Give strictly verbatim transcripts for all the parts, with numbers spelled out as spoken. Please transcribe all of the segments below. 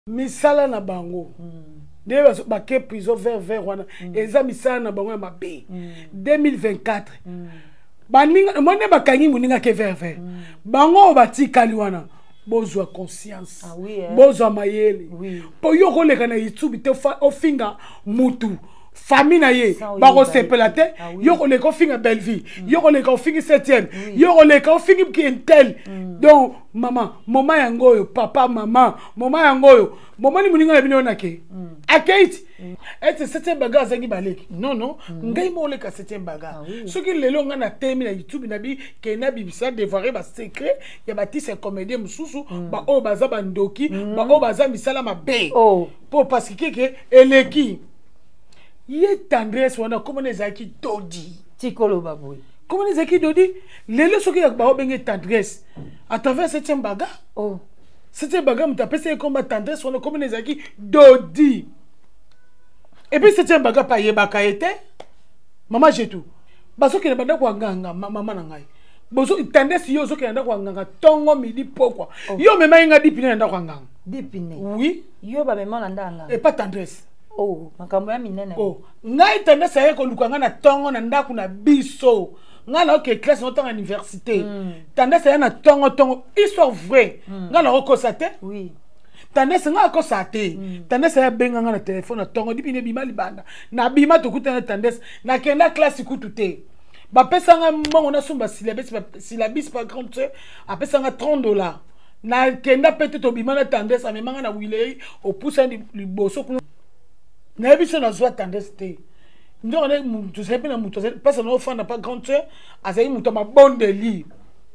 misala na bango nde baso bake prison vers vers wana eza misala na bango ya mabe deux mille vingt-quatre baninga monde bakangi muninga ke vers vers bango batikali wana bozwa conscience bozwa mayele po yo koleka na YouTube te ofinga mutu famille na ye bako sepela te yo koleka ofinga Belleville yo koleka ofinga septième yo koleka ofinga Kintel donc maman maman yangoyo papa maman maman yangoyo maman ni muninga na bino nake akeiti ete septième baga zangi baleki non non ngai mo leka septième baga soki lelo nga na temi na YouTube na bi ke na bibisa dévoiler ba secret ya batise comédien mususu ba o baza bandoki ba o baza misala mabe po parce que ke eleki ye tendresse wana comment les aki dodi tikolo baboy comment les aki dodi lelo soki ya ba obenge tendresse à travers septième baga oh septième baga mutapesa comme tendresse wana comment les aki dodi et puis septième baga pa ye baka été maman j'ai tout baso ke banda kwa nganga mama na ngai bozo tendresse yo zo ke nda kwa nganga tongo midi pokwa yo mema inga dipine nda kwa nganga dipine oui yo ba mema nda nganga et pas tendresse. Oh, makambo ya minene. Oh, ngai tanda saye ko lukanga na tongo na ndaku na biso. Nga na ok classe no tongo université. Tanda saye na tongo tongo histoire vrai. Nga na ko sate? Oui. Tanda saye nga ko sate. Tanda saye benga nga na téléphone na tongo dipi ne bima libanda. Na bima to kutana tanda na kenda classe kutute. Ba pesa nga mongo na sumba syllabus syllabus par contre apesa nga trente dollars. Na kenda pete to bima na tanda sa memanga na wilei au poussa liboso. Na biso na zwa tendance te ndo ne mutu sepe na mutu parce que no fanda pas grande sœur azali mutu ma bonde li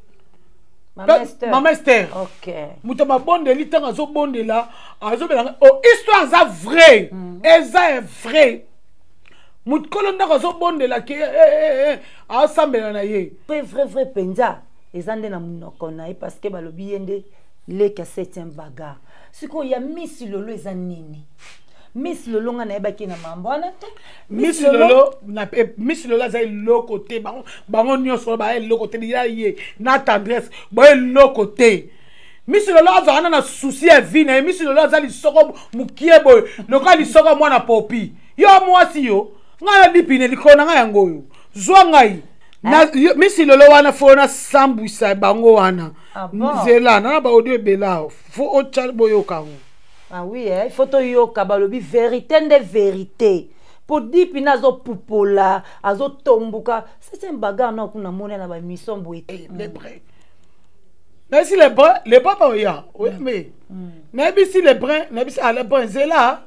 Maman Esther Maman Esther OK mutu ma bonde li tanga zo bonde la azo bela oh histoire za vrai eza est vrai mutu kolonda ko zo bonde la ke eh eh a sambela na ye vrai vrai vrai penza ezande na munoko na parce que balobi yende le ka septième baga siko ya Miss Lolo eza nini Miss Lolo nga na ebaki na mambo wana te Miss Lolo na Miss Lolo za le côté bango bango nyonso ba le côté ya ye na tendresse ba le côté Miss Lolo azana na souci ya vie na Miss Lolo za li soko mukie boy loka li soko mwana popi yo mwasi yo nga na dipine likona nga yango yo zwa ngai na Miss Lolo wana fona sambwisa bango wana nzela na ba audio bela fo o chal boyo kango. Ah oui, hein? Il faut que yo kabalobi vérité de vérité. Pour dire pina zo pupola, azo tombuka, c'est un bagarre non qu'on a monné na ba mission boite. Les brins. Mais si les brins, les papa ya, oui mais. Mais si les brins, mais si à les brins c'est là.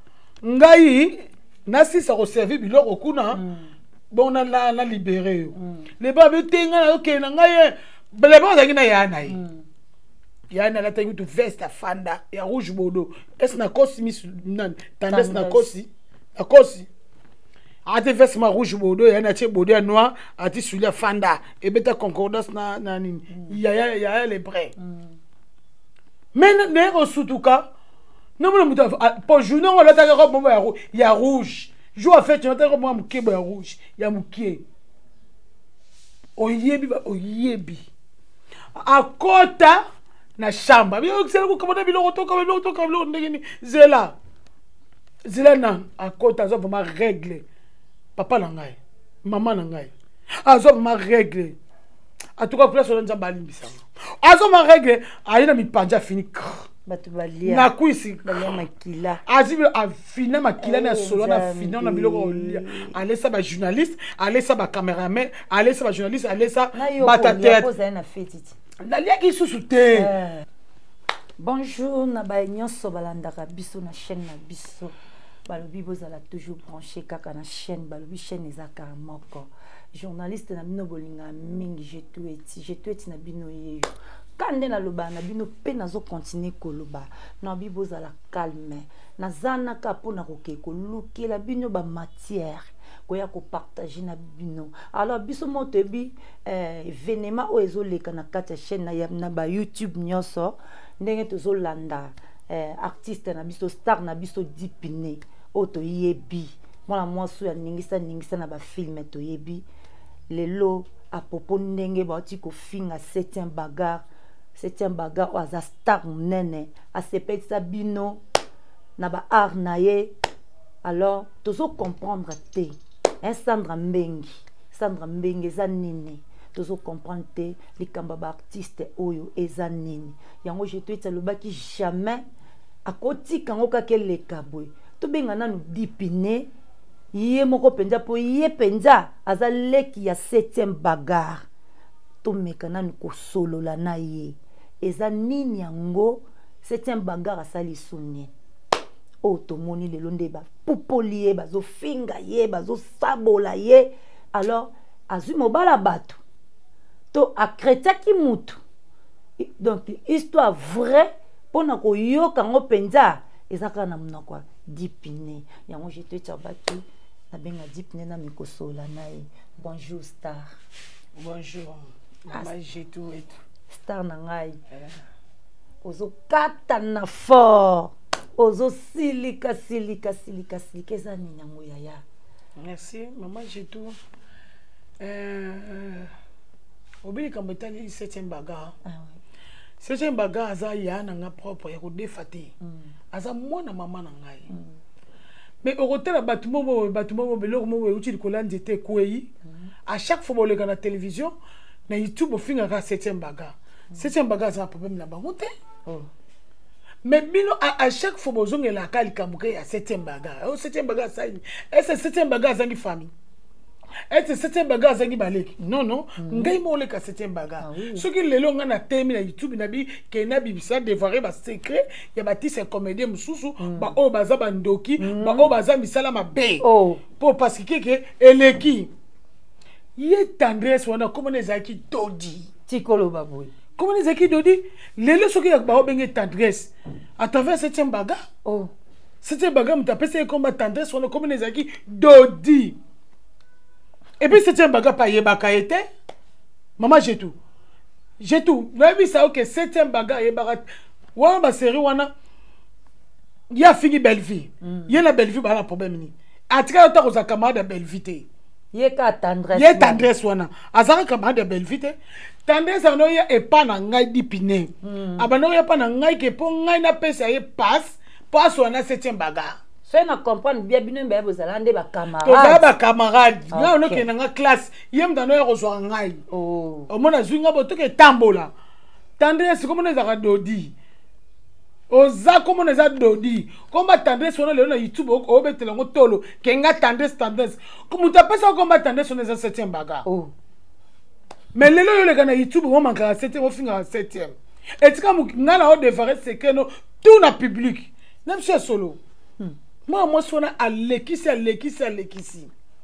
Ngai na si ça reservi biloko kuna. Bon on a la libéré. Les brins tenga OK na ngai. Les brins za kina ya nai. Yana la tengu tu veste fanda ya rouge bordeaux est na kosi mis nan tendance na kosi na kosi ate veste ma rouge bordeaux yana che bordeaux noir ati sulia fanda et beta concordance na na nini ya ya ya les brais mais ne osutuka non mo muta pour journée on la ta robe ya ya rouge jour en fait tu ta robe mukie ya rouge ya mukie oyebi oyebi akota na shamba bi okisela ko kamona biloko to kamona biloko to kamona ndengeni zela zela na akota zo vraiment règle papa na ngai maman na ngai azo vraiment règle en tout cas place on nza balimbisa azo ma règle ayina mi panja fini batu balia na kuisi balia makila azibi a fina makila na solo na fina na biloko olia alesa ba journaliste alesa ba cameraman alesa ba journaliste alesa batateur na fetiti naliaki susu te. Bonjour na ba nyonso balandaka biso na chaîne na biso balobi bozala toujours branché kaka na chaîne balobi chaîne ezaka moko journaliste na bino bolinga mingi je tueti je tueti na bino yeyo kande na loba na bino pe nazo continuer koloba na bi bozala calme na zanaka pona kokeko lukela bino ba matière koya ko partager na bino alors biso motebi eh événement o ezoleka na kati ya chaîne na ya na ba YouTube nyonso ndenge tozolanda eh artiste na biso star na biso dipine o to yebi mwana mwasu ya ningisa ningisa na ba film to yebi lelo apopo ndenge ba oti ko finga septième bagarre septième bagarre o aza star nene a sepetisa bino na ba art na ye alors tozo comprendre te hein Sandra Mbengi Sandra Mbengi eza nini tozo comprendre te likamba ba artiste oyo eza nini yango je te tsa lobaki jamais akoti kango kakele kabwe to benga nanu dipine ye moko penza po ye penza aza leki ya septième bagarre to meka nanu ko solo la na ye eza nini yango septième bagarre asali sunye o to moni le londe ba popoli ye bazo finga ye bazo sabola ye alors azui mobala bato to akretaki mutu donc histoire vraie pona ko yoka ngo penza ezaka na muna kwa dipine yango je te tchabaki na benga dipine na mikosola nae bonjour star bonjour mama Jetou et star na ngai ozo kata na fort ozo silika silika silika silika eza nini yango yaya merci mama Jetou euh obili kambetali septième bagarre ah oui septième bagarre aza ya na nga propre ya ko defate aza mwana mama na ngai mais au retour batu momo batu momo beloko momo uti kolandi était kwei à chaque fois boleka na télévision na YouTube ofinga ka septième bagarre septième bagarre ça problème na bango te mais bino à, à chaque fois bozonge la kali kamuke ya septième bagarre au septième bagarre ça est ce septième bagarre zangi famille est ce septième bagarre zangi baleki non non ngai mo le ka septième bagarre ce qui lelo nga na temi na YouTube na bi ke na bibisa devoir ba secret ya batise comédien mususu ba o baza bandoki ba o baza misala mabe pour parce que ke eleki ye tendresse wana comme les aki dodi tikolo baboy comme les aki dodi lelo ce qui ya ba o benge tendresse à travers septième bagarre oh septième bagarre mutapesa comme tendresse wana comme les aki dodi. Et puis septième bagarre pa yebaka été maman j'ai tout j'ai tout mais ça OK septième bagarre yebaka wa ba série wana ya fini belle vie ya na belle vie ba la problème ni atika ta ko za camarade belle vie te ye ka tendresse ye tendresse wana azaka camarade belle vie te tendresse no ya e pa na ngai dipine abano ya pa na ngai ke po ngai na pesa ye passe passe wana septième bagarre. Fait na comprendre bien bien bien vous allez ba camarade. Toza ba camarade. Nga ono ke na classe. Yem dano ya kozwa ngai. Oh. Omona zwinga boto ke tambola. Tendresse comme on ezaka dodi. Oza comme on ezaka dodi. Comme tendresse on le na YouTube o betela ngo tolo ke nga tendresse tendresse. Comme tu appelles ça comme tendresse on ezaka septième bagarre. Oh. Mais lelo yo le kana YouTube on manka septième on finga septième. Et tika nga na o devrait c'est que no tout na public. Même si solo. Moi moi sona alekisi alekisi alekisi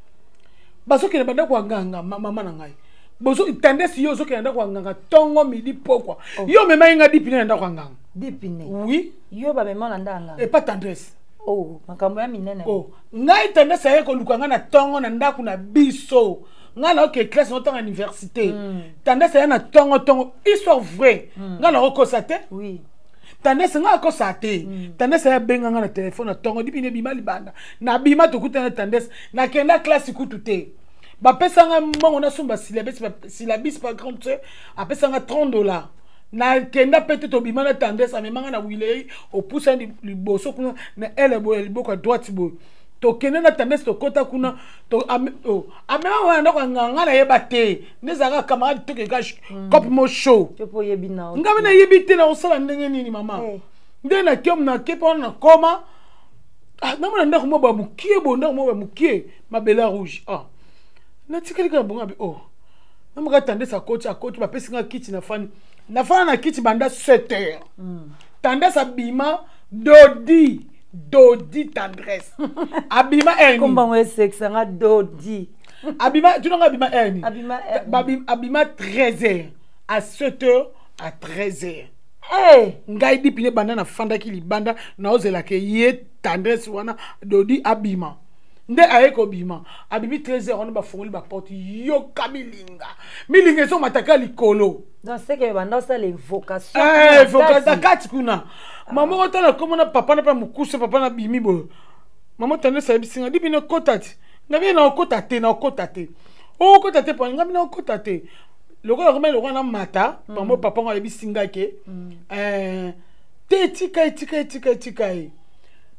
baso ke banda kwa nganga mama na ngai bozo tendance yo zo ke nda kwa nganga tongo midi pokwa yo mema inga dipine nda kwa nganga dipine oui yo ba mema na ndanga et pas tendresse oh makambo ya minene oh ngai tendance ya ko lukanga na tongo na ndaku na biso nga na ok classe no tanga université tendance ya na tongo tongo histoire vrai nga na ko sate oui tendance nga ko sate tendance ya benga nga na téléphone na tongo dipine bima libanda na bima to kutana tendance na kenda classe kutu te ba pesa nga mbongo na sumba syllabus syllabus par contre apesa nga trente dollars na kenda pete to bima na tendance amemanga na wile au poussa liboso kuna na ele bo liboko à droite bo to kenda na tendance to kota kuna to oh amema wana ko nganga na yeba te nezaka camarade to ke gash cop mo show to po yebina ngami na yebite na osala ndenge nini mama nde na kem na kepa na koma ah na mona ndako mo ba mukie bo ndako mo ba mukie mabela rouge ah na tikeli ka bonga bi oh na mo ka tendance a coach a coach ba pesinga kiti na fani na fana na kiti banda sept heures tendance abima dodi dodi tendresse abima erni komba mo sexe nga dodi abima tu n'as abima erni abima erni abima treize heures à sept heures à treize heures eh ngai dipine banda na fanda ki libanda na ozela ke ye tendresse wana dodi abima nde ayeko bima abibi treize heures on ba fongoli ba porte yo kamilinga milinga so mataka likolo donc c'est que banda ça les vocations eh vocation kati kuna maman otala comme na papa na pa mukuse papa na bimi bo maman tande sa bisinga dipine kotati ngabi na kotate na kotate o kotate po ngabi na kotate lokola comme lokola na mata maman papa nga bisinga ke eh te tika tika tika tika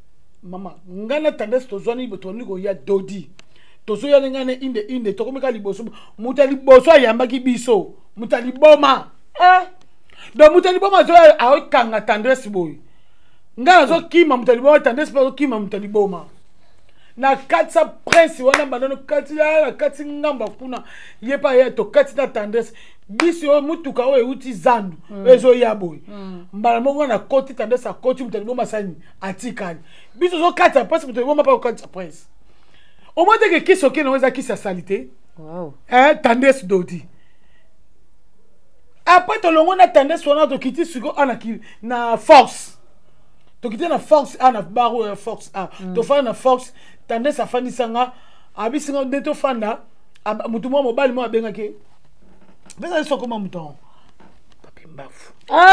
mama ngana tendance tozwani botoni ko ya dodi tozo ya ngane inde inde tokomeka liboso muta liboso ayambaki biso muta liboma eh donc muta liboma zo a kanga tendance boy ngana zo kima muta liboma tendance pa zo kima muta liboma na katsa prince wana banano katsa katsi ngamba kuna yepa yeto katsa tendance biso mutuka o euti zandu ezo yabo mbala mongo na koti tendance a koti muta liboma sani atikani biso zo katsa prince muta liboma pa katsa prince au moins que qui sont qui n'ont pas qui sa salité wow hein tendance dodi après to longo na tendance wana to kiti suko ana ki na force to kiti na force ana baro force a to fa na force tendance a fani sanga abisinga de to fanda mutu mo mobile mo abenga ke beza so koma muton papi mbafu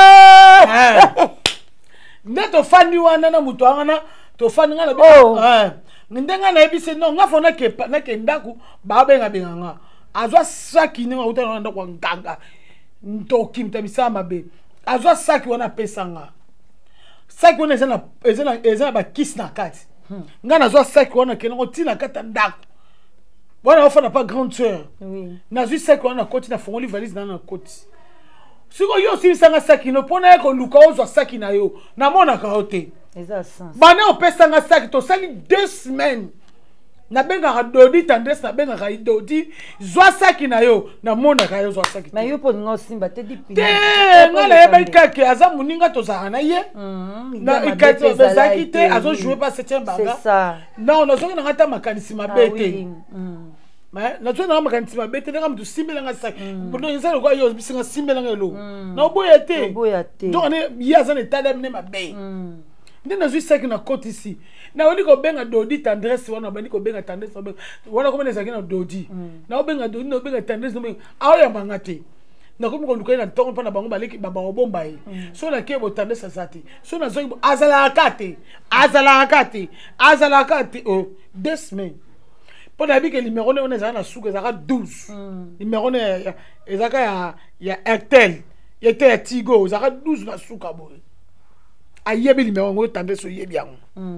ah neto fandi wana na mutu wana to fandi ngana ah ndenga na ebise no nga fona ke na ke ndaku ba benga benga nga azwa saki ni ngauta na ndako nganga ntoki mtabisa mabe azwa saki wana pesa nga saki wana ezana ezana ezana ba kiss na kati nga na azwa saki wana ke ngo tina kata ndaku wana ofana pas grande sœur oui na azwa saki wana koti na fongoli valise na na koti siko yo simisanga saki no pona ko luka ozwa saki na yo na mona ka hote exactement bana opesa nga saki to sali deux semaines na benga dodi tendance na benga ka dodi zwa saki na yo na mona ka yo zwa saki na yo po ngo simba te dipi te ngala eba ikake aza muninga to za na ye na ikate bezaki te azo jouer pas septième baga c'est ça non no zonga ngata makanisi mabete mais na tuna makanisi mabete nga mtu simbela nga saki bono nzalo kwa yo bisinga simbela nga lo na oboya te oboya te donc ne yaza ne tadem ne mabe ndina zwi saki na côte ici na wali ko benga dodi tendresse wana bani ko benga tendresse wana ko meneza kina dodi na obenga dodi na obenga tendresse no awo ya mangate na ko ko lukai na tongo pa na bango baleki baba obomba yi so na ke bo tendresse zati so na zo azala akate azala akate azala akate oh deux semaines pour na bike numéro ne on ezana na suka zaka douze numéro ne ezaka ya ya Airtel yete ya Tigo zaka douze na suka boy ayebi numéro ngo tendresse yebi yango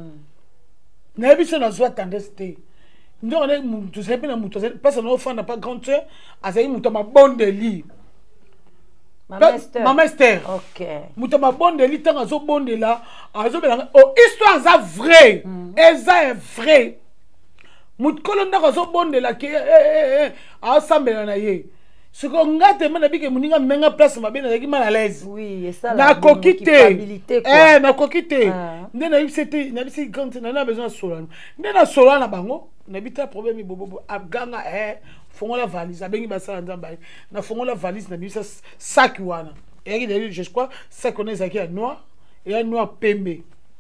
na yebi so na zo tendresse te ndo ne mutu sepe na mutu parce no fa na pas grande sœur azayi mutu ma bonne de lit Maman Esther. OK. Mutu ma bonne de lit tanga zo bonne de là azo belanga oh histoire za vrai eza est vrai mutu kolonda ko zo bonne de là ke eh eh a sambela na ye ce qu'on ngate mana bike muninga menga place mabena yaki mal à l'aise oui et ça la coquité eh na coquité ndena ibisete na bisi grande na na besoin solana ndena solana bango na bita problème bobo abganga eh fongola valise abengi basala nzamba na fongola valise na bisa sac wana et je crois ça connaît ça qui est noir et un noir pembe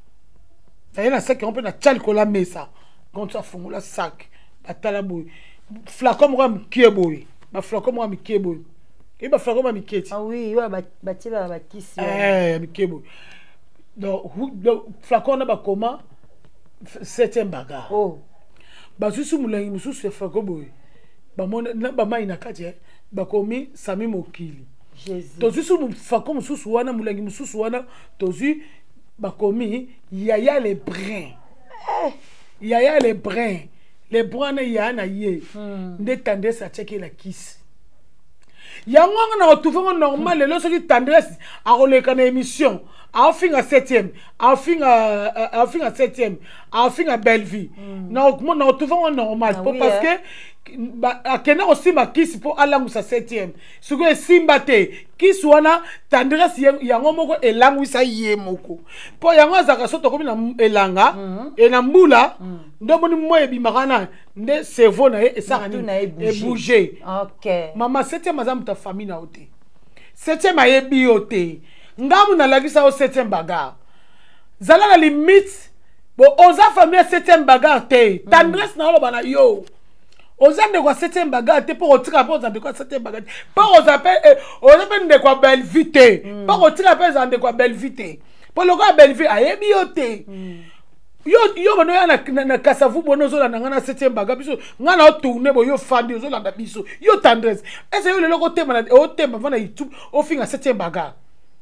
et na sac on peut na chalcola mesa quand ça fongola sac atala boy flacon ram kieboy ba flacon moi mikebo et ba flacon moi miketi ah oui ouais ba batila ba kisi eh mikebo donc flacon na ba comment septième bagarre oh ba susu mulangi mususu flacon boy ba mona ba mai na kati ba komi sami mokili Jésus to susu flacon mususu wana mulangi mususu wana to zu ba komi yaya les brins yaya les brins les brins ya na ye nde tendresse a checker la kiss yango na retrouver normal le lorsque tendresse a releka na émission a fin à septième a fin à a fin à septième a fin à belle vie na na retrouver normal parce que ba akena aussi ma kiss pour alangu sa septième suko simba te kiss wana tendresse yango moko elangu sa ye moko po yango azaka soto komi na elanga e na mbula ndo boni moye bi makana nde cerveau na e sakani e bouger OK mama septième azam ta famille na ote septième ayebi ote ngamu na lagisa o septième bagarre zala la limite bo oza famille septième bagarre te tendresse na loba na yo ozande kwa septième bagarre te pour otika pour ozande kwa septième bagarre pas aux appelle aux appelle de quoi belle vite pas otika pour ozande kwa belle vite pour le quoi belle vie ayebi ote yo yo bano ya na na kasavu bono zo la ngana septième bagarre biso ngana tourner bo yo fandi zo la biso yo tendresse est-ce yo le loko tema na o tema vana youtube o finga septième bagarre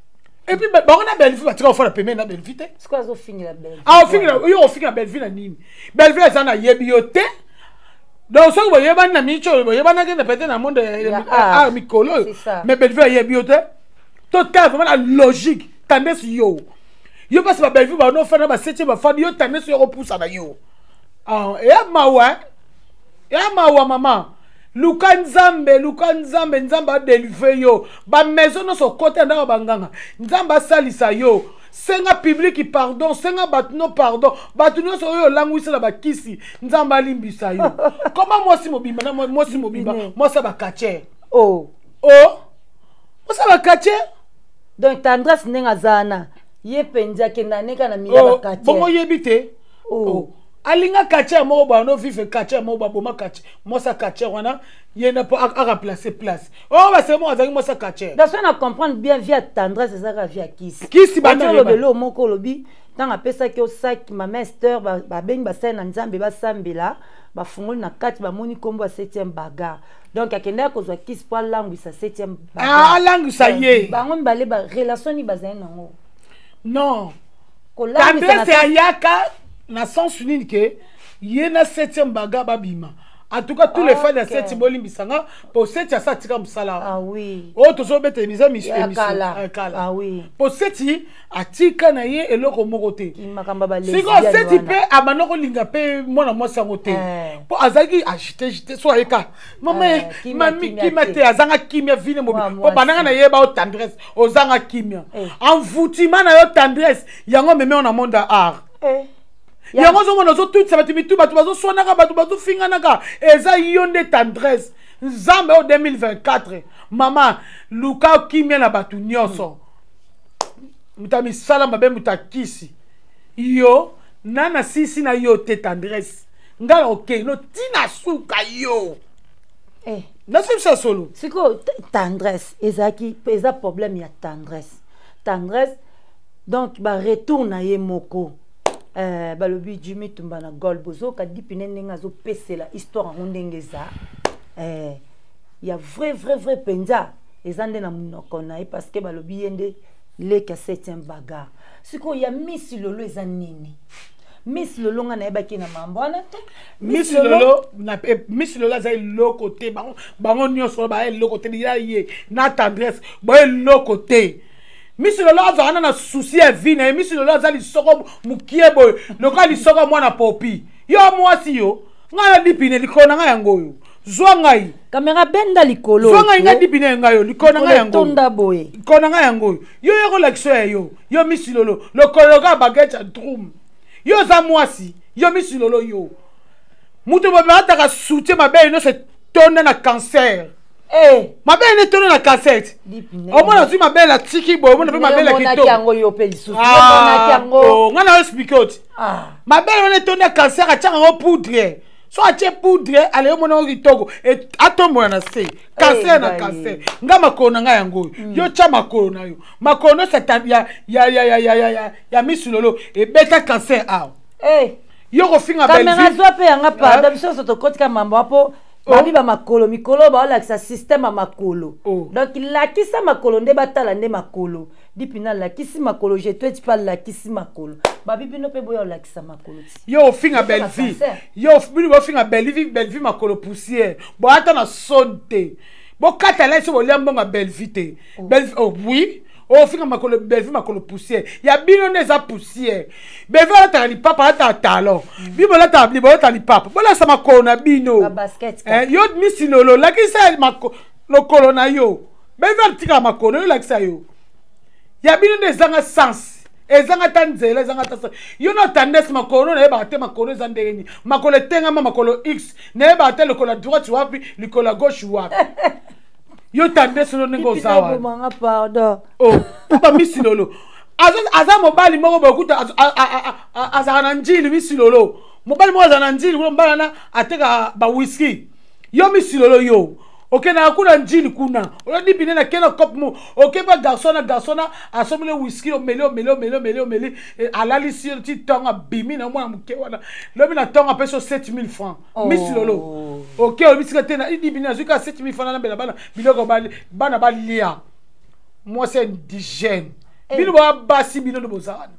Et puis bah on a belle vie, tu vas faire la paiement na belle vie. C'est quoi zo fini la belle vie? Ah, on finit la, yo on finit la belle vie na nini. Belle vie ça na yebiote. Donc ça vous voyez ba na micho, vous voyez ba na que peut-être dans monde ah mikolo. Mais belle vie yebiote. Total vraiment la logique, tendance yo. Yo passe ba belle vie ba no faire na septième ba fa yo tendance yo repousse na yo. Ah, et mawa. Et mawa maman. Luka Nzambe, Luka Nzambe, Nzamba délivre yo. Ba maison no so côté ndanga banganga. Nzamba salisa yo. Senga public pardon, senga batno pardon. Batno so yo langwisa la bakisi. Nzamba limbisa yo. Comment moi si mobimba na moi si mobimba, moi ça ba kache. Oh. Oh. Moi ça ba kache. Donc tendresse nenga zana. Ye penja kenaneka na miya ba kache. Bongo yebite. Oh. Alinga kache mo ba no vive kache mo ba boma kache mo sa kache wana yena po a remplacer place oh ba c'est moi azaki mo sa kache dans on a comprendre bien via tendresse ça ka via kiss kiss ba na le belo moko lobi tant apesa ki o sac ma master ba ba beng ba sena nzambe ba sambela ba fungoli na kati ba moni kombo septième bagarre donc akenda ko zo kiss po langue sa septième bagarre ah langue ça y est ba ngom balé ba relation ni bazana nango non ko langue c'est ayaka na sens unique que yena septième baga babima en tout cas tous les fans de cette bolimbisanga pour cette ça tika musala ah oui oh to so bete misa mission kala ah oui pour cette atika na ye eloko mokote makamba ba les si ko cette pe abanoko linga pe mona mo sangote pour azaki agiter agiter so eka maman mami kimate azanga kimia vine mo po bananga na ye ba o tendresse ozanga kimia envoûtement na yo tendresse yango meme on a monde art eh yango zo mona zo tout ça batu bitu batu bazo sonaka batu bazo finganaka eza yonde tendresse nzambe au deux mille vingt-quatre maman luka kimia na batu nyonso mutami sala mabe mutakisi yo nana sisi na yo te tendresse ngala okay no tina suka yo eh na ça solo siko tendresse ezaki eza problème ya tendresse tendresse donc ba retourna ye moko Euh, balobi Jimmy Tumbana Golbozo ka dipine nenga zo pesela histoire ngondengeza euh il y a vrai vrai vrai penza ezande na munoko na parce que balobi yende le ka septième bagarre siko ya Miss Lolo ezanini Miss Lolo nga na ebaki na mambona te Miss Lolo na Miss Lolo za le côté bango bango nyonso ba le côté ya ye na tendresse ba le côté Miss Lolo azana na souci ya vie na Miss Lolo azali soko mukiebo loka li soko mwana popi yo mwasi yo nga na dipine likona nga yango yo zwa ngai kamera benda likolo zwa ngai nga dipine nga yo likona nga yango tonda boye likona nga yango yo yo relaxo ya yo yo Miss Lolo lokolo ga baguette ya drum yo za mwasi yo Miss Lolo yo muto baba ataka soutien mabe no se tonda na cancer. Eh, ma belle est tournée la cassette. Au moins, tu ma belle a tiki bo, on a ma belle qui tourne. Ah, on a expliqué. Ah, ma belle on est tournée la cancer à tiens en poudre. Soit à tiens poudre, allez au mon ritogo et attends moi na se. Cancer na cancer. Nga makona nga yango. Yo tia makona yo. Makona c'est ya ya ya ya ya ya ya Miss Lolo et beta cancer ah. Eh, yo refinga belle. Caméra zo pe nga pa, d'habitude so to kotika mambo apo. Babi ba makolo mikolo ba la sa système a makolo donc la kisa makolo nde batala nde makolo dipina la kisi makolo je te tu parles la kisi makolo babi bino pe boyo la kisa makolo yo finga belle vie yo bino finga belle vie belle vie makolo poussière bo ata na sonte bo katala so bo lembo nga belle vie te belle oh oui oh finga makolo belle vie makolo poussière ya bino neza poussière belle vie ata ni papa ata talon bibo la tabli bo ata ni papa bo la sa makolo na bino basket eh yo Miss Lolo la kisa makolo lokolo na yo belle vie tika makolo yo la kisa yo ya bino neza nga sens ezanga tanzela ezanga tasa yo no tendance makolo na ba te makolo zandeni makolo tenga ma makolo x ne ba te lokolo droite wapi lokolo gauche wapi yo tendance no ngo zawa manga pardon oh papa Miss Lolo aza aza mobali moko bokuta aza na njili Miss Lolo mobali moko aza na njili ko mbala na ateka ba whisky yo Miss Lolo yo ok na kuna njili kuna on dit bien na kena cop mo ok ba garçon na garçon na asomle whisky o melo melo melo melo melo alali sur ti tonga bimi na mwana mke wana lobi na tonga peso sept mille francs Miss Lolo ok o bisika tena il dit bien na zuka sept mille francs na bela bana biloko bana bana balia moi c'est indigène bino ba basi bino no bozana.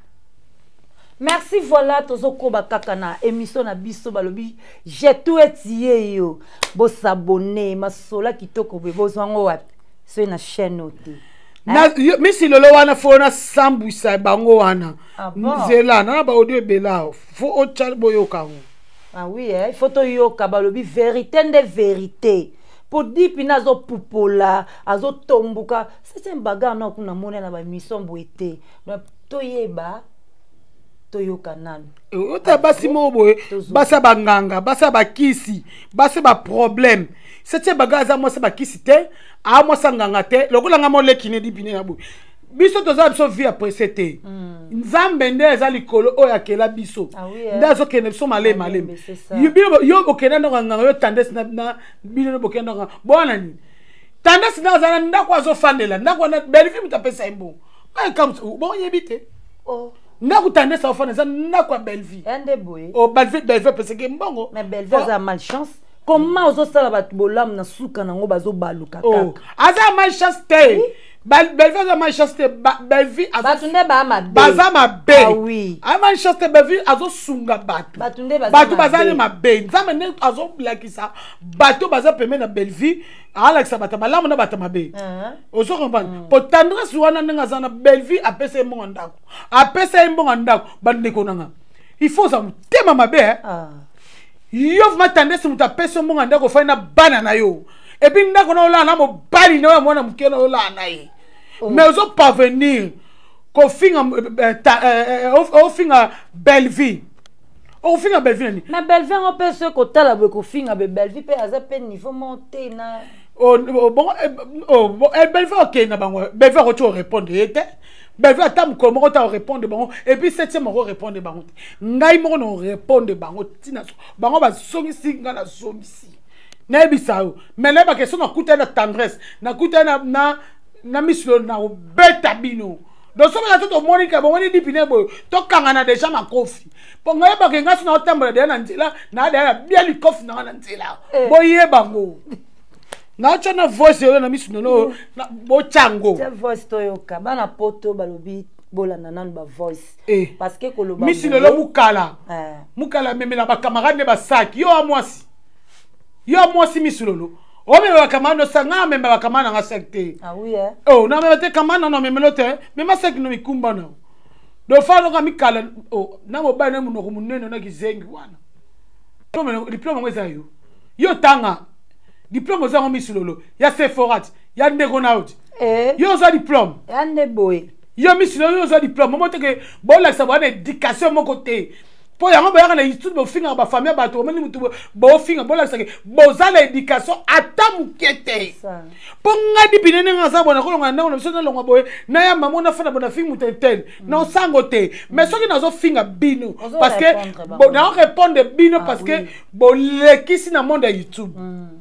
Merci, voilà, tozo koba kaka na émission na biso balobi j'ai tout étié yo bo s'abonner masola kitoko be bozwango wapi so na chaîne oti na misi lolo wana fona sambwisa bango wana nzela na ba audio bela fo o chal boyoka ngo. Ah oui, eh, il faut to yoka balobi vérité de vérité pour dire pina zo pupola azo tombuka c'est un bagarre na kuna mona na ba mission boité na to yeba toyoka nanu ota basi moboye basa banganga basa bakisi basa ba problème c'est bagarre za mo sa bakisi te a mo sanganga te lokola nga mo lekine dipine na bo biso toza biso vie après c'était nzambe nde za likolo oya kela biso ndazo kene biso male male yo yo okena ndanga yo tendance na bino bokenda nga bona ni tendance na za ndako azo fandela ndako na belle vie mutapesa imbo comme bon yebite oh ndako tendance au fandela ndako belle vie ende boy oh belle vie belle vie parce que mbongo mais belle vie a malchance. Comment ozo sala bat bolam na suka nango bazo baluka kaka oh aza malchance te belle vie a malchance te belle vie batunde ba ma be baza ma be ah oui a malchance te belle vie azo sunga batu batunde baza batu baza ni ma be nzambe ne azo blakisa batu baza peme na belle vie ala kisa bata malamu na bata mabe ozo comprendre pour tendresse wana nga za na belle vie apesa mbongo ndako apesa mbongo ndako bandeko nanga il faut ça tema mabe ah yo ma tendance muta pesa mbongo ndako fa na bana na yo et puis ndako na ola na mo bali na mwana mukena ola na ye mais ozo parvenir ko finga au finga belle vie au finga belle vie ni mais belle vie on peut se ko tala be ko finga be belle vie pe aza pe niveau monter na oh bon oh bon belle vie OK na bango belle vie ko tu répondre était belle vie atam ko mo ta répondre bango et puis septième mo répondre bango ngai mo no répondre bango tina bango ba songisi ngana songisi na bisao mais là ba question na kuta na tendresse na kuta na na na mislo na beta bino donc so ba to monika bo woni dipine bo to kangana déjà ma kofi po ngai ba ke ngaso na otambola de na nzela na de bien li kofi na na nzela bo ye bango na chana voice yo na mislo no na bo chango ta voice to yoka bana poto balobi bolanda nan ba voice parce que ko lo ba mislo lo mukala mukala memela ba camarade ne ba sac yo amwasi yo amwasi mislo o me ba kamano sanga me ba kamana nga secte ah oui eh oh na me te kamana no me melote me ma sek no mikumba no do fa no ka mikala oh na mo ba na mu no munene na kizengi wana to me diplôme ngweza yo yo tanga diplôme za ngomisulolo ya Sephorat ya ndeko na out eh yo za diplôme ya ndeboy yo misulolo yo za diplôme mo te ke bo la sa bona éducation mo côté po ya ngo ba na YouTube bo finga ba famille ba to meni mutu bo finga bo la sa ke bo za la éducation ata mukete po ngadi binene nga za bona ko nga na so na longa boy na ya mama na fana bona finga mutenten na sango te mais so ki na zo finga bino parce que bo na répondre bino parce que bo lekisi na monde ya YouTube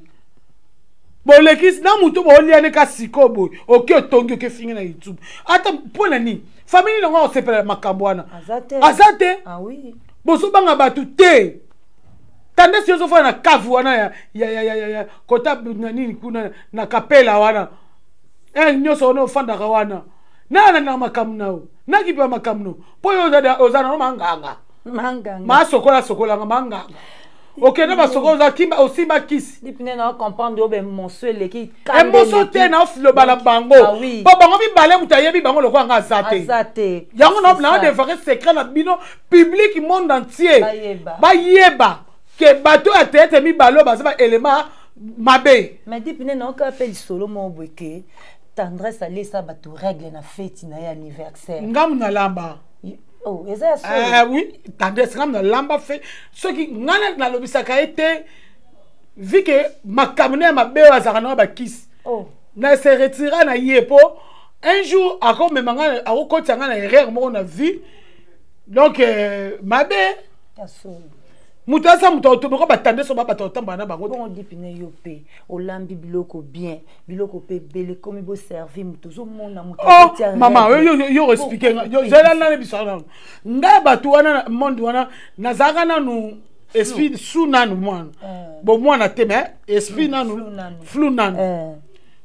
bon les kiss na mutu bo liane ka sikobo oke otongi oke fingi na YouTube ata pona ni famille ngo sepela makabwana azate azate ah oui bo so banga batu te tande si zo fa na kavu wana ya ya ya ya kota na nini kuna na kapela wana eh nyoso no fanda ka wana na na na makamno na kipa makamno po yo za ozana no manganga manganga ma sokola sokola manganga ok na ba sokola kimba aussi ba kiss dipine na comprendre obe monsuel qui e monso te na oflo bala bango ba bango bi balé mutayebi bango lokwa nga azate azate yango no na de vrai secret na bino public monde entier ba yeba ke bato a tete mi balo ba ba élément mabe mais dipine na ka appel solo mo bweke tendresse aller ça ba to règle na fête na anniversaire ngam na lamba oh eza so ah oui tendresse ngam na lamba fait ce qui ngana na lobisaka été vu que makamne mabe azaka na ba kiss oh na se retira na yepo un jour ako memanga ako kotanga na erreur mo na vie donc euh, mabe aso mutasa muto to ko batande so ba batotamba na bango bon dipine yo pe olambi biloko bien biloko pe bele comme bo servir muto zo mona muto oh maman yo yo yo expliquer yo zela na bisana nga batu wana monde wana nazaka na nu esprit sous nanu mwana bo mwana te mais esprit nanu flou nanu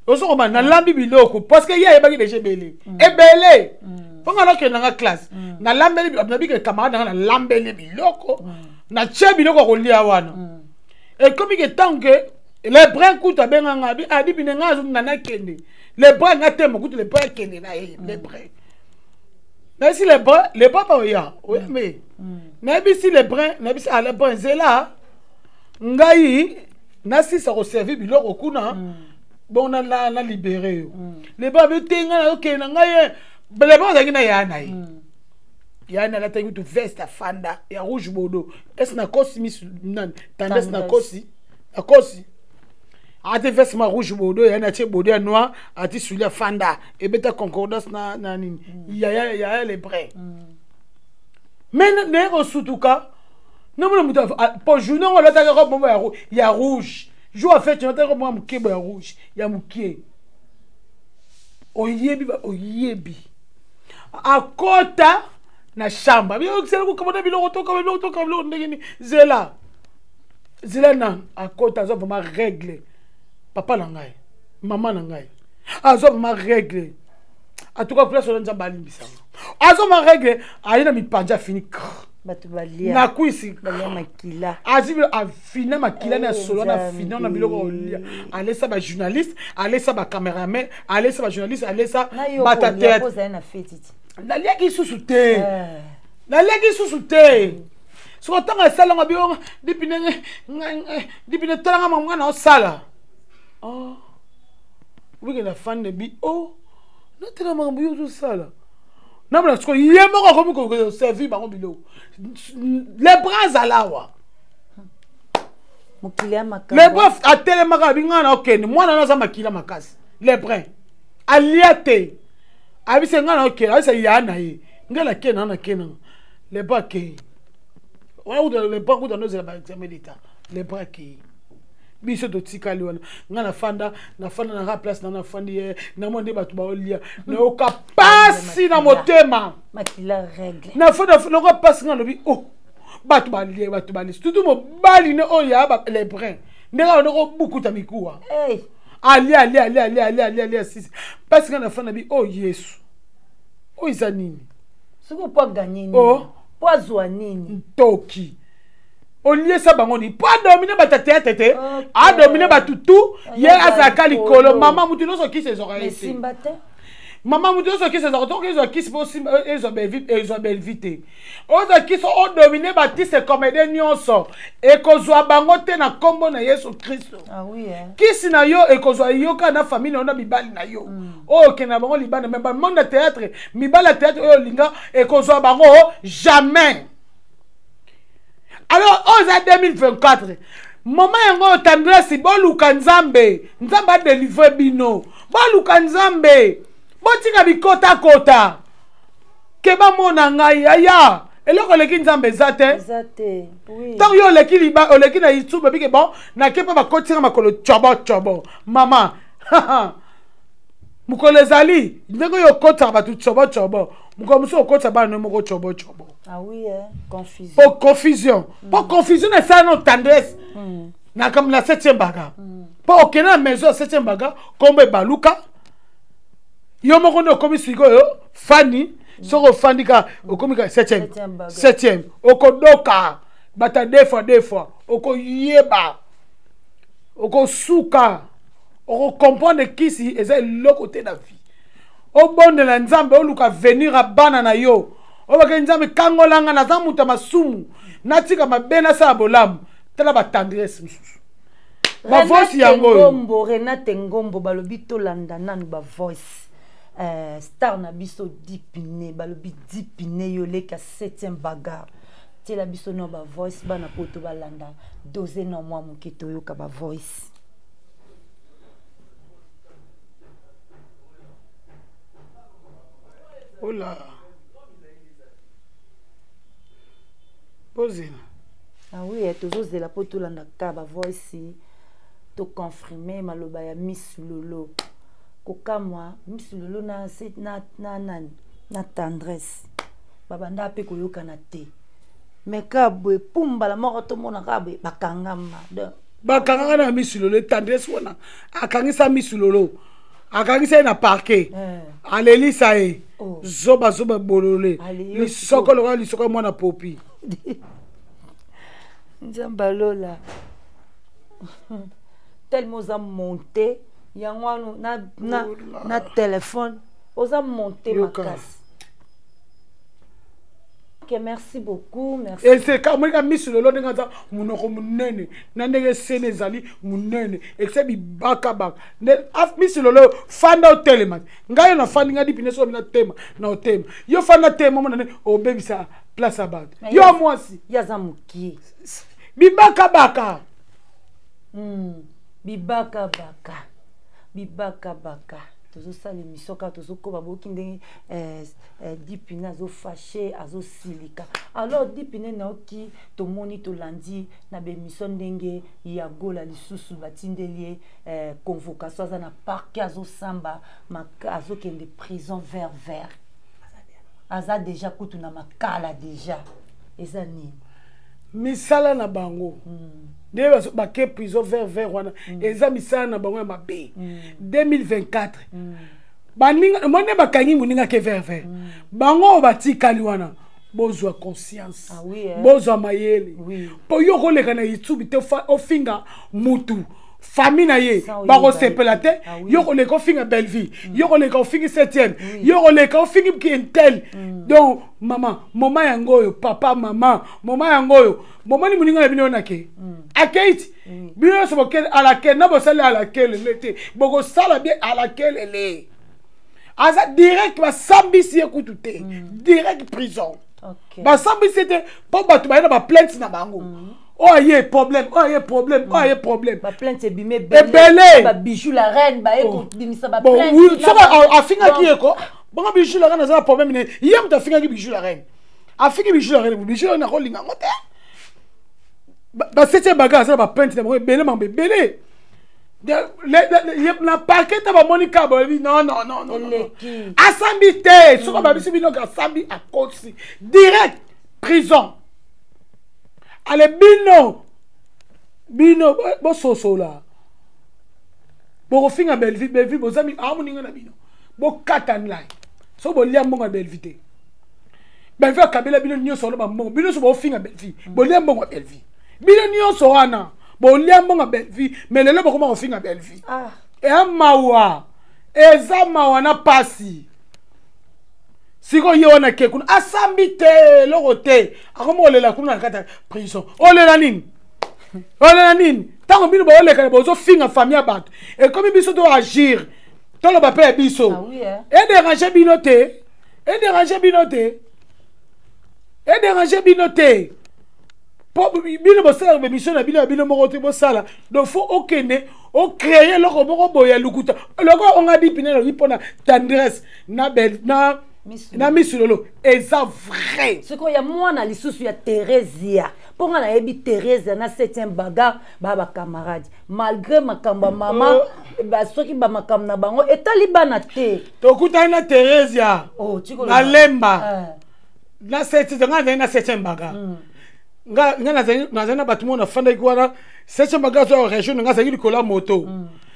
ozo koma na lambi biloko parce que ya ebaki déjà belé ebelé fonga na ke na classe na lambeli na bike camarade na lambeli biloko na tche biloko ko lia wana et comme que tant que les bras kuta benga ngabi adi binenga zo na kende les bras ngate mo kuta les bras kende na les bras mais si les bras les bras pas ya oui mais mais si les bras mais si à les bras zela ngai na si ça servir biloko kuna bon na la la libéré les bras betenga na ok na ngai les bras zaki na ya na yi ya na la tengu tu veste fanda ya rouge bordeaux est na kosi mis nan tendance na kosi na kosi ate veste ma rouge bordeaux ya na tie bordeaux noir ati soulier fanda et beta concordance na na nini ya ya ya les bras mais ne osutuka non mon muta pour journée on la ta robe ya ya rouge jour en fait tu n'as robe mo kebo ya rouge ya mukie oyebi oyebi akota na shamba bi okisela ko kamona biloko to kamona biloko to kamona biloko ndengeni zela zela na akota zo vraiment règle papa na ngai maman na ngai azo vraiment règle en tout cas place on nzamba alimbisa azo ma règle ayina mi panja fini batu balia na kuisi balia makila azibi afina makila na solo na fina na biloko olia alesa ba journaliste alesa ba cameraman alesa ba journaliste alesa ba tête na fetiti na liaki susu te na liaki susu te so tanga sala ngabi on dipine dipine tanga mama na sala oh oui la fan de bi oh na tela mama yo tout sala na mna sko yemo ko komi ko servi ba ngobilo les bras alawa mukila makasi les bras atele makabi ngana okende mwana na za makila makasi les bras aliate abise ngana okende abise yana yi ngala kena na kena les bras ke on a les bras dans nos examens d'état les bras ke biso to tikali wana ngana fanda na fanda na ra place na na fandi na monde batu ba olia na okapasi na motema makila règle na fanda na ko pasi ngana bi oh batu ba lia batu ba lis tout mo bali ne oya ba les brins ndeka na ko bukuta mikuwa eh ali ali ali ali ali ali ali sisi parce que na fanda bi oh yesu oh izanini siko po gagner ni oh po azwa nini toki olie sa bangoni pas dominer ba tete tete a dominer ba tutu ye azaka likolo mama mutu no so ki ses oreilles simbate mama mutu no so ki ses oreilles donc ils ont qui se sim ils ont belle vite ils ont belle vite oza qui sont o dominer ba ti se comédien nyonso e kozwa bango te na kombo na Yesu Kristo ah oui hein kisi na yo e kozwa yo ka na famille na mibali na yo o ke na bango libana même ba monde théâtre mibala théâtre o linga e kozwa bango jamais. Alors, en deux mille vingt-quatre, maman yango tendresse boluka nzambe, nzambe a délivré bino. Boluka nzambe, botika bikota kota. Keba mona ngai aya, eloko leki nzambe zate. Zate, oui. Tant yo leki liba, o leki na YouTube bike bon, na kepa bakotinga makolo chobo chobo. Mama, haha. Mukole zali, ndeko yo kota batu chobo chobo. Muko muso kota ba no moko chobo chobo. Ah oui hein, confusion. Pour confusion. Mm. Pour confusion na ça non tendresse. Mm. Na comme la septième baga. Mm. Pour aucune maison septième baga comme baluka. Yo moko no komi sigo yo Fanny, mm. soko Fanny ka okomi ka septième. Septième. Okodoka. Bata deux fois deux fois. Oko yeba. Oko suka. Oko comprendre qui si est le côté de la vie. Au bon de la nzambe o luka venir a bana na yo. O ba nzambe kangolanga na za muta masumu. Natika mabena sa bolamu. Tala ba tendresse misusu. Ba voice yango. Ngombo Renate Ngombo balobi to landa nanu ba voice. Euh star na biso dipine balobi dipine yo leka septième bagarre. Tela biso no ba voice bana poto balanda doze na mwa muketo yo ka ba voice. Oh là. Posez. Ah oui, toujours c'est la poto la nakaba voici. To confirmer maloba ya Miss Lolo. Koka moi, Miss Lolo na na na na na tendresse. Baba nda pe koyoka na te. Mais kabwe pumba la moko to mona kabwe bakangama. Bakangama na Miss Lolo tendresse wana. Akangisa Miss Lolo. akangisa na parquet alelisa ye zoba zoba bolole lisoko lokola lisoko mwana popi Nzambalola tellement oza monté yango na na na téléphone oza monté makasi. Ok, merci beaucoup, merci. Et c'est quand moi mis sur le lot de ngata munoko munene na ndenge sene zali munene except baka baka ne af mis sur le lot fanda hotel man ngayo na fandi ngadi pineso na tema na hotel yo fanda tema mona ne o baby sa place about yo moi si yaza muki bibaka baka hmm bibaka baka bibaka baka tozo sala émission ka tozo ko baboki ndenge euh dipine azo fâché azo silika alors dipine na oki to moni to landi na be émission ndenge ya gola lisusu batindelie euh convocation za na parquet azo samba maka azo kende prison vert vert aza déjà kutu na makala déjà ezani misala na bango nde ba ke prison vert vert wana eza misala na bango ya mabe deux mille vingt-quatre baninga mone bakangi muninga ke vert vert bango batikali wana bozwa conscience ah oui hein? Bozwa mayele oui po yo koleka na YouTube te ofinga mutu famille na ye ba ko sepela te yo koleka ofinga belle vie yo koleka ofinga septième yo koleka ofinga kintel donc maman mama yangoyo papa maman mama yangoyo mama ni muninga bino na ke akeiti bino so bokel ala ke na bo sala ala ke le te boko sala bien ala ke le aza direct ba sambisi ekutute direct prison ok ba sambisi te po batu ba na ba plainte na bango oh yé problème oh yé problème oh yé problème ba plainte bimé belé ba bijou la reine ba eko bimisa ba plainte bon oui ça va afinga ki eko bon bijou la reine na za problème ne yem ta finga ki bijou la reine afinga bijou la reine bijou na ko linga ngote ba septième bagage ça ba plainte na mo belé mambe belé na paquet ba monica ba non non non non asambi te so ba bisi bino ka sambi a kosi direct prison. Ale bino bino bo soso la bo finga belvi belvi bo zami amuninga na bino bo katan lai so bo lia mbonga belvi te belvi akabela bino nyoso lo ba mbonga bino so bo finga belvi bo lia mbonga belvi bino nyoso wana bo lia mbonga belvi melelo bo koma finga belvi ah e amawa eza mawa na pasi siko yona ke kuna asambi te loko te akomolela kuna kata prison olela nini olela nini tango bino ba oleka bozo finga famille bato et comme biso to agir to lo ba pe biso ah oui hein et déranger bino te et déranger bino te et déranger bino te po bino bo sala be mission na bino bino moko te bo sala donc faut okene o créer loko moko boya lukuta loko on a dit pinelo ipona tendresse na bel na na misulolo eza vrai ce ko ya mwana lisusu ya Theresia ponga na yebi Theresia na septième bagarre ba ba camarade malgré makamba mama ba soki ba makamba na bango etali bana te to kutana na Theresia oh tiko na lemba na septième nga na septième bagarre nga nga na na na batu mona fanda ikwana septième bagarre zo région nga zaki likola moto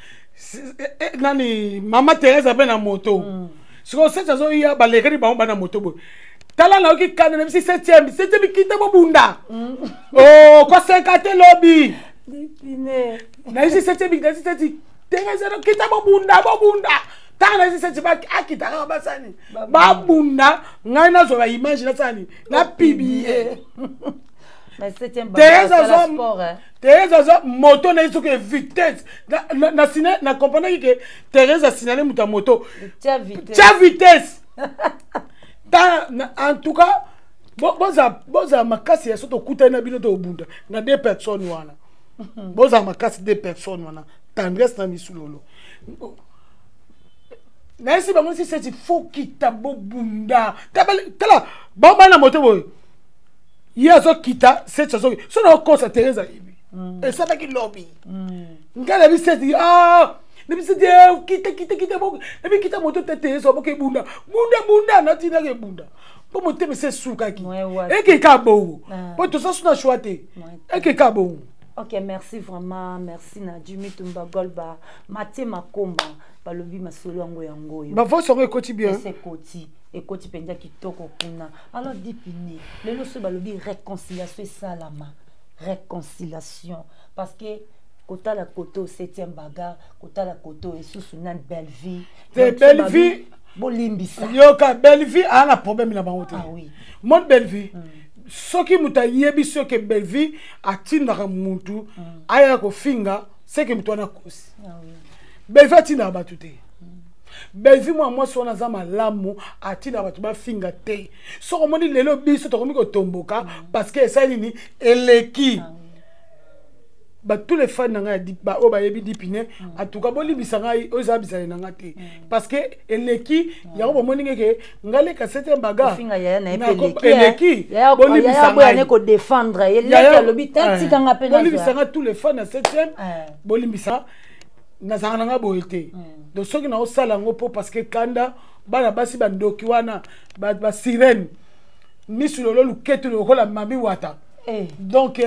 nani mama Theresia be na moto siko seta zo ya balekani ba na moto bo tala na oki kana na bisi septième septième kita bo bunda oh ko cinquante lobby dipine na bisi septième na bisi septième Theresia kita bo bunda bo bunda tala na bisi septième akita ba sani ba bunda ngai na zo ba image na sani na publier mais septième Theresia zo sport hein Theresia zo moto na iso ke vitesse na na sina na comprendre que Theresia signalé muta moto tia vitesse tia vitesse ta en tout cas boza boza makasi ya soto kutana na bino to bunda na deux personnes wana boza makasi deux personnes wana tendresse na misulolo na esi bango si c'est faut kita bo bunda tala bomba na moto boy yazo kita c'est ça so na kosa Theresia ibi et ça qui lobby ngala bi c'est ah ne bi c'est kita kita kita bo ne bi kita moto tete so bo ke bunda bunda bunda na tina ke bunda po moto me c'est suka ki et ke ka bo po to ça suna choité et ke ka bo. Ok, merci vraiment, merci na Jimmy Tumba Golba, Mathieu Makomba, balobi masolo yango yango yo ba voix songo ekoti bien c'est koti ekoti penja kitoko kuna alors dipini lelo so balobi réconciliation salama réconciliation parce que kota la koto septième bagarre kota la koto et sous une belle vie c'est belle vie bolimbisa yoka belle vie a un problème na bango te ah oui mon belle vie soki muta yebi soki belle vie atindaka mutu aya ko finga c'est que mutwana kosi ah oui belle vie atinda batu te belle vie moi moi so na za malamu atinda batu ba finga te soko moni lelo biso to komi ko tomboka parce que ça nini eleki ba tous les fans nga di ba o ba yebi dipine en tout cas boli bisanga o za bisana nga te parce que eleki ya ko moni ngeke ngale ka septième bagarre finga ya na eleki ya boli bisanga ya ko défendre eleki lobi tati kanga pena boli bisanga tous les fans na septième boli bisanga na zanga nga boyete donc soki na o sala ngo po parce que kanda bana basi bandoki wana ba, ba sirène misulolo luketu lokola mami wata donc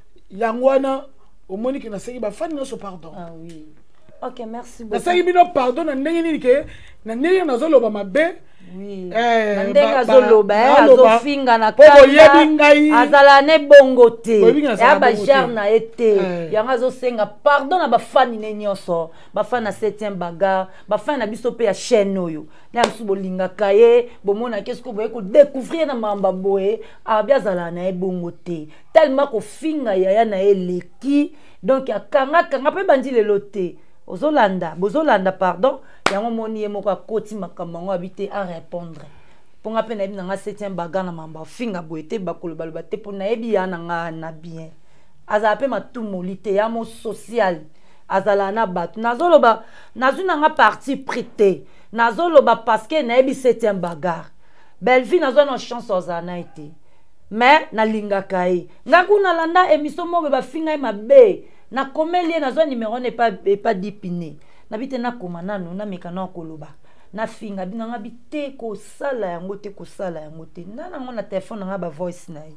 yangwana au moni que na seki ba fan no pardon ah oui ok merci beaucoup na seki bino pardon na ndenge nini ke na ndenge na zoloba mabe oui na ndenge azoloba azofinga na kanda azala ne bongo te ya ba jar na ete yanga azosenga pardon na ba fan ne nyonso ba fan na septième bagarre ba fan na biso pe ya chaîne oyo na biso bolinga kaye bomona qu'est-ce que boye ko découvrir na mamba boye abia azala na e bongo te tellement ko finga ya na eleki donc akanga kanga pe bandi lelo te ozolanda bozolanda pardon yango moni ye moko akoti makambo ngo habité à répondre ponga pe na yebi nanga septième bagarre na mamba finga boete bakolo baloba te po na yebi ya nanga na bien azala pe matumoli te ya mo social azala na bato nazoloba nazu nanga parti prité nazoloba parce que na yebi septième bagarre belle vie nazo na chance ozana été mais na lingaka ye ngaku na landa émission mo ba finga e mabe na komelie nazo numéro n'est pas pas dipiné na bite na koma nanu na mekana koloba na finga binanga bite ko sala yango te ko sala yango te na na mona téléphone nga ba voice na ye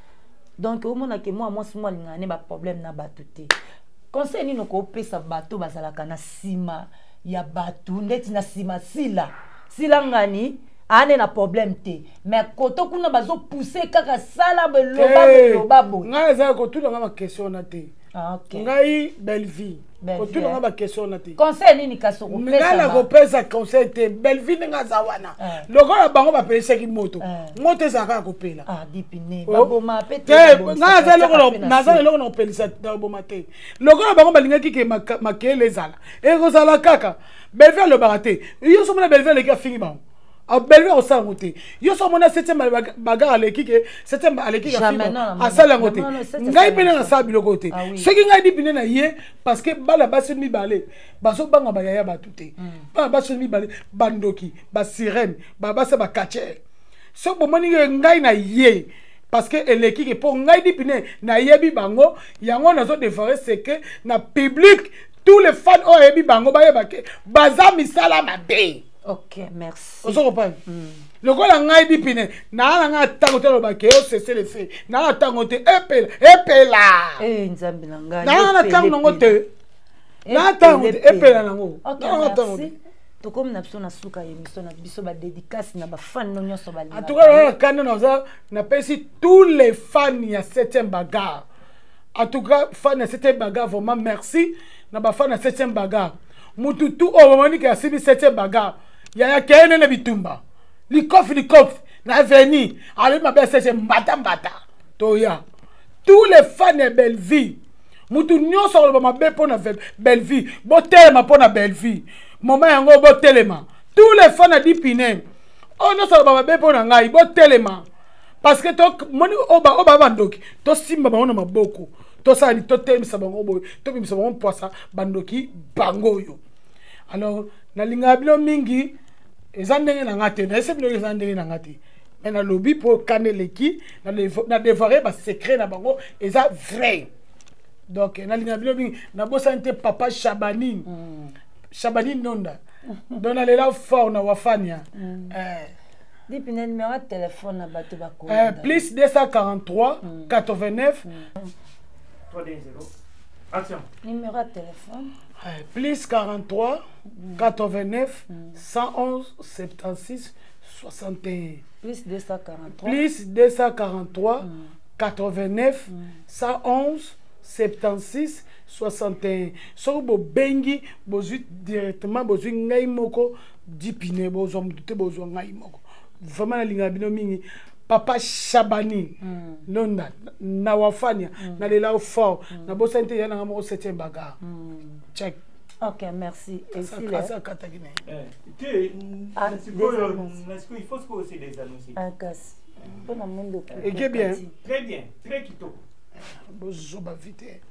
donc au mona ke moi moi moi ngane ba problème na bato te conseil ni no ko pesa bato bazalaka na sima ya bato ndeti na sima sila sila ngani ane na problème te mais koto kuna bazo pousser kaka sala beloba beloba bo nga za ko tout nga ma question na te ah ok ngai belle vie ko tout nga ba question na te conseil nini kaso ko pesa nga la ko pesa conseil te belle vie nga za wana lokola bango ba pesa ki moto moto za ka ko pela ah dipine baboma pete nga za lokola na za lokola ko pelisa da boma te lokola bango ba lingaki ke makele zala e ko zala kaka belle vie le barate yo so mona belle vie le ka fingi bango a belle au sang côté yo so mona septième bagarre aleki ke septième aleki ka fima a sala côté ngai pena na sa bilo côté ce qui ngai dipine na ye parce que bala baso mi balé baso banga ba yaya ba tuté ba baso mi balé bandoki ba sirène ba basa ba catcher so bo moni ngai na ye parce que eleki ke po ngai dipine na yebi bango yango nazo dévorer c'est que na public tous les fans o yebi bango ba yeba ke baza misala mabe. Ok, merci. On se reprend. Le gars n'a dit pine. N'a n'a tango te lo ba ke o cesser le fait. N'a tango te epela, epela. Eh nzambi nanga. N'a n'a tango ngo te. N'a tango te epela nango. Ok, merci. To comme na biso na suka émission na biso ba dédicace na ba fan no nyonso ba. En tout cas, na kana na za na pesi tous les fans ya septième bagarre. En tout cas, fans ya septième bagarre vraiment merci. Na ba fan ya septième bagarre. Mututu o momani ke asibi septième bagarre. Yaya kene na bitumba likof likof na veni ali mabe sese mbata mbata toya tous les fans de belle vie mutu nyonso lo mabe pona belle vie botelema pona belle vie moma yango botelema tous les fans de dipine on nyonso lo mabe pona ngai botelema parce que to moni oba oba bandoki to simba bango na maboko to sali to temisa bango boy to bimisa bango poisa bandoki bango yo. Alors na linga bilo mingi ezandenge na ngate na ese bilo ezandenge na ngate mais na lobby pour kaneleki na na dévorer ba secret na bango eza vrai donc na linga bilo mingi na bosante papa Chabani Chabani nonda dona lela fort na wafania eh dipine numéro de téléphone na bato ba ko euh plus deux cent quarante-trois quatre-vingt-neuf trois deux zéro Action. Numéro de téléphone. Plus quarante-trois, quatre-vingt-neuf, cent onze, soixante-six, soixante et un. Plus deux cent quarante-trois. Plus deux cent quarante-trois, quatre-vingt-neuf, cent onze, soixante-six, soixante et un. So bo bengi bozu directement bozu ngai moko dipine bozo mutute bozo ngai moko. Vraiment na linga bino mingi papa Chabani londa na wafanya na lela fort na bosante yana ngamo septième bagarre. Check. Ok, merci. Et ça si ça katagine. Eh, tu Ah, il faut que aussi des annonces. un casse. Pour la monde de Et qui bien. Très bien, très kitoko. Bozo ba vite.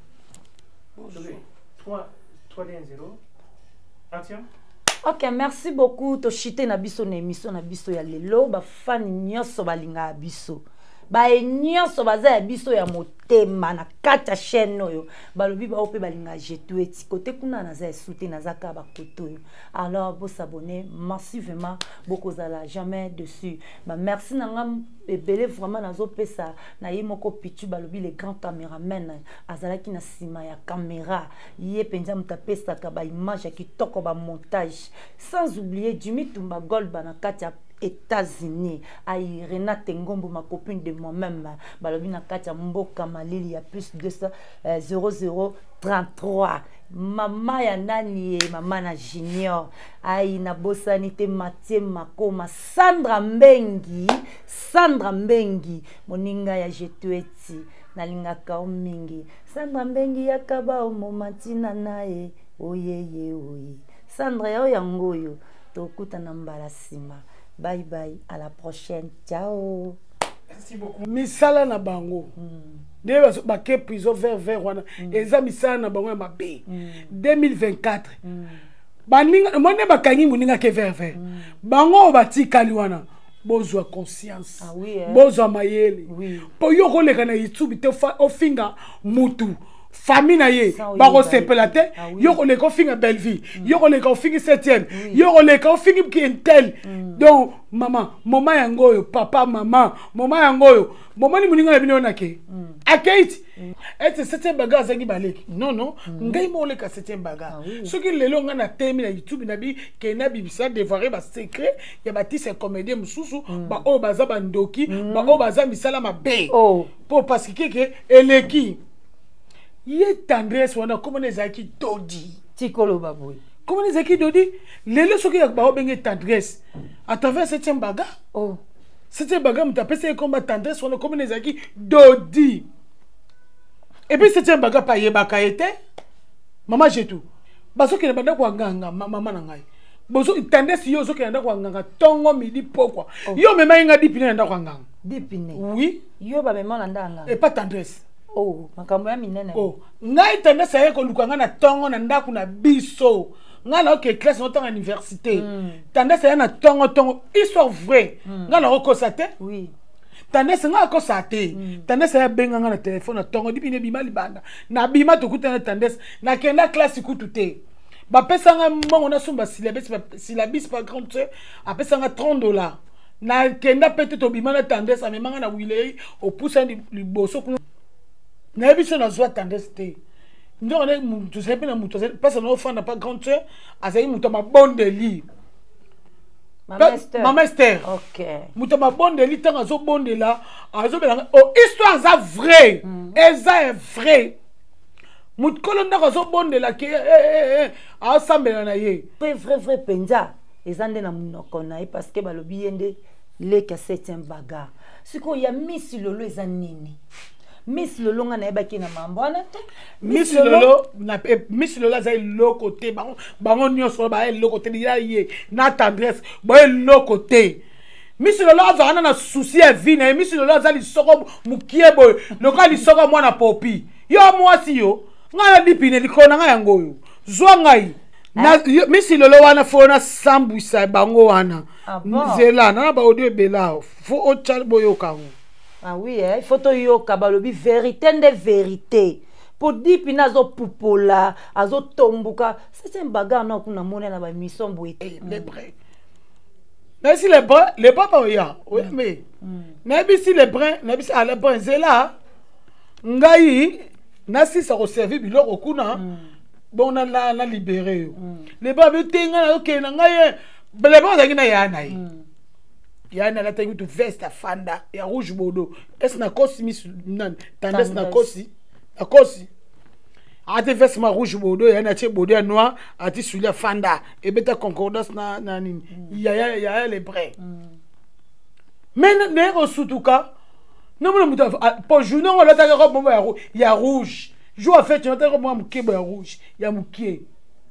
trois, trois, zéro. Action. Ok, merci beaucoup. Toshite na biso na émission na biso ya lelo ba fan nyonso balinga biso. Ba nyonso baza ya biso ya motema na kata chaîne oyo. Balobi ba ope balinga jetu eti côté kuna na za souté na za ka ba koto yo. Alors vous s'abonner massivement beaucoup zala jamais dessus. Ba merci na ngam ebele vraiment nazo pesa na ye moko pichu balobi les grands caméramen azalaki na sima ya caméra ye penza mutapesa ka ba image ya kitoko ba montage sans oublier Jimmy Tumba Gold na kati ya États-Unis, aïe Renate Ngombo, ma copine de moi-même, balobina katia mboka malili ya plus de zéro zéro trente-trois. Mama ya nani mama na junior, aïe na bosanité Mathieu Makoma, Sandra Mbengi, Sandra Mbengi, moninga ya jetueti, nalinga kao mingi, Sandra Mbengi ya kaba omo matina nae, oyeye oye, Sandra ya oyangoyo, tokuta na mbalasima. Bye bye, à la prochaine. Ciao. Merci beaucoup. Misala na bango. Dès que baké prison vers vers wana. Eza misala na bango ma bé. deux mille vingt-quatre. Baninga mone bakangi muninga ke vers vers. Bango bati kaliwana. Bozwa conscience. Ah oui. Bozwa mayele. Oui. Po yo ko leka na YouTube te ofinga mutu. Famille na ye ba ko sepela te yo ko le ko finga Belleville yo ko le ko finga septième yo ko le ko finga Kintel donc maman maman yangoyo papa maman maman yangoyo maman ni muninga na bino na ke akait et septième bagarre zangi baleki non non ngai mo le ka septième bagarre ce qui lelo nga na temi na YouTube na bi ke na bibisa devoir ba secret ya ba tisse comédien mususu ba o baza bandoki ba o baza misala mabe Oh pour parce que ke eleki ye tendresse wana comment les aki dodi tikolo baboy comment les aki dodi lelo soki ya ba obenge tendresse à travers septième baga oh septième baga mutapesa comme tendresse wana comment les aki dodi et puis septième baga pa ye baka été maman j'ai tout baso ki na banda kwa nganga mama na ngai bozo tendresse yo soki na kwa nganga tongo midi pokwa yo mema inga dipine na kwa nganga dipine oui yo ba mema na ndanga et pas tendresse. Oh, makambo ya minene. Oh, ngai tanda saye ko lukanga na tongo na ndaku na biso. Nga na ok classe no tanga université. Tanda saye na tongo tongo histoire vrai. Nga na ko sate? Oui. Tanda saye nga ko sate. Tanda saye benga nga na téléphone na tongo dipi ne bima libanda. Na bima to kutana tanda na kenda classe kutute. Ba pesa nga mbongo na sumba syllabus syllabus par contre apesa nga trente dollars. Na kenda pete to bima na tanda sa memanga na wile au poussa liboso kuna. Na biso na zwa tendance te ndo ne mutu sepe na mutu parce que no fanda pas grande sœur azali mutu ma bonde li Maman Esther. Maman Esther. OK. Mutu ma bonde li tanga zo bonde la azo bela oh histoire za vrai eza est vrai mutu kolonda ko zo bonde la ke eh eh a sambela na ye Vrai vrai vrai penza ezande na munoko na parce que balobi yende le ka septième bagarre. Siko ya Miss Lolo ezanini. Miss Lolo nga na ebaki na mambo wana te. Miss Lolo na Miss Lolo za le côté bango bango nyonso ba le côté ya ye na tendresse ba le côté. Miss Lolo azana na souci ya vie na Miss Lolo za li soko mukie boy loka li soko mwana popi. Yo mwasi yo nga na dipine likona nga yango yo. Zwa ngai na Miss Lolo wana fona sambwisa bango wana. Nzela na ba audio bela fo o chal boyo kango. Ah oui, il faut que yo kabalobi vérité de vérité. Pour dire pinazo pupola, azo tombuka, c'est un bagarre non kuna mona na ba mission boy. Les brins. Mais si les brins, les papa ya, oui mais. Mais si les brins, mais si à les brins c'est là. Ngai nasi ça reserver biloko kuna bon na la la libéré les ba betenga na ok na ngai les ba zaki na yana yi yana la tengi to veste fanda ya rouge bordeaux est na kosi mis nan tendance na kosi na kosi ate veste ma rouge bordeaux yana che bordeaux ya noir ati soulier fanda et beta concordance na na nini ya ya ya les brais mais ne osutuka non mais muta pour journée on la ta robe ya ya rouge jour en fait tu n'as robe muke ya rouge ya muke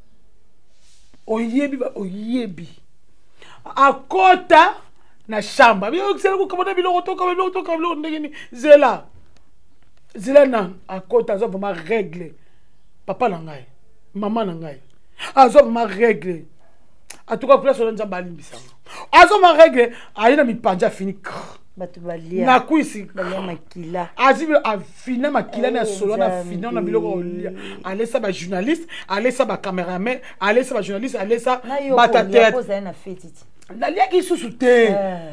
oyebi oyebi akota na shamba bi okisela ko kamona biloko to kamona biloko to kamona biloko ndengeni zela zela na akota zo vraiment règle papa na ngai maman na ngai azo vraiment règle en tout cas place on nzamba alimbisa azo ma règle ayina mi panja fini batu balia na kuisi balia makila azibi a fina makila na solo na fina na biloko olia alesa ba journaliste alesa ba cameraman alesa ba journaliste alesa ba tête na fetiti na lia ki susu te